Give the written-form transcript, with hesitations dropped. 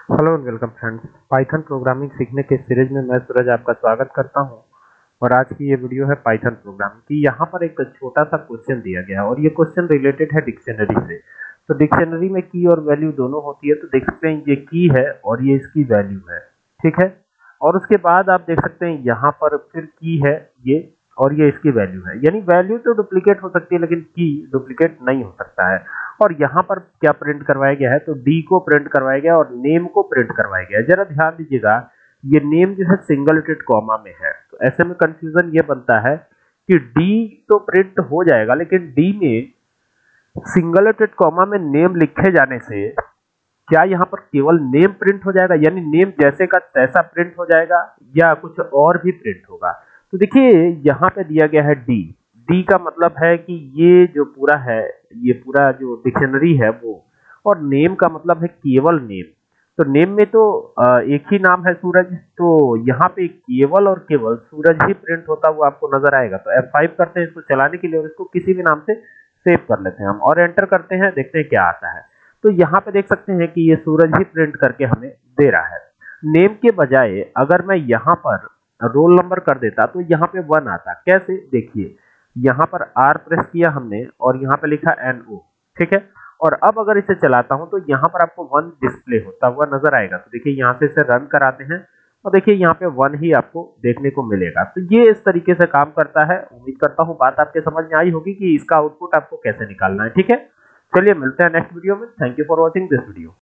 Hello and welcome friends. Python programming सीखने के series में मैं सूरज आपका स्वागत करता हूं। और आज की ये वीडियो है पाइथन प्रोग्रामिंग की। यहाँ पर एक छोटा सा क्वेश्चन दिया गया है और ये क्वेश्चन रिलेटेड है डिक्शनरी से। तो डिक्शनरी में की और वैल्यू दोनों होती है, तो देख सकते हैं ये की है और ये इसकी वैल्यू है, ठीक है। और उसके बाद आप देख सकते हैं यहाँ पर फिर की है ये, और ये इसकी वैल्यू है। यानी वैल्यू तो डुप्लीकेट हो सकती है लेकिन की डुप्लीकेट नहीं हो सकता है। और यहाँ पर क्या प्रिंट करवाया गया है, तो डी को प्रिंट करवाया गया और नेम को प्रिंट करवाया गया है। जरा ध्यान दीजिएगा, ये नेम जो है सिंगल टेड कॉमा में है, तो ऐसे में कंफ्यूजन ये बनता है कि डी तो प्रिंट हो जाएगा लेकिन डी में सिंगल टेड कॉमा में नेम लिखे जाने से क्या यहाँ पर केवल नेम प्रिंट हो जाएगा, यानी नेम जैसे का तैसा प्रिंट हो जाएगा, या कुछ और भी प्रिंट होगा। तो देखिए यहाँ पे दिया गया है डी। डी का मतलब है कि ये जो पूरा है, ये पूरा जो डिक्शनरी है वो, और नेम का मतलब है केवल नेम। तो नेम में तो एक ही नाम है सूरज, तो यहाँ पे केवल और केवल सूरज ही प्रिंट होता हुआ आपको नजर आएगा। तो F5 करते हैं इसको चलाने के लिए और इसको किसी भी नाम से सेव कर लेते हैं हम और एंटर करते हैं, देखते हैं क्या आता है। तो यहाँ पे देख सकते हैं कि ये सूरज ही प्रिंट करके हमें दे रहा है। नेम के बजाय अगर मैं यहाँ पर रोल नंबर कर देता तो यहाँ पे 1 आता। कैसे, देखिए यहाँ पर R प्रेस किया हमने और यहाँ पे लिखा NO, ठीक है। और अब अगर इसे चलाता हूं तो यहाँ पर आपको 1 डिस्प्ले होता हुआ नजर आएगा। तो देखिए यहाँ से इसे रन कराते हैं और देखिए यहाँ पे 1 ही आपको देखने को मिलेगा। तो ये इस तरीके से काम करता है। उम्मीद करता हूँ बात आपके समझ में आई होगी कि इसका आउटपुट आपको कैसे निकालना है, ठीक है। चलिए मिलते हैं नेक्स्ट वीडियो में। Thank you for watching this video.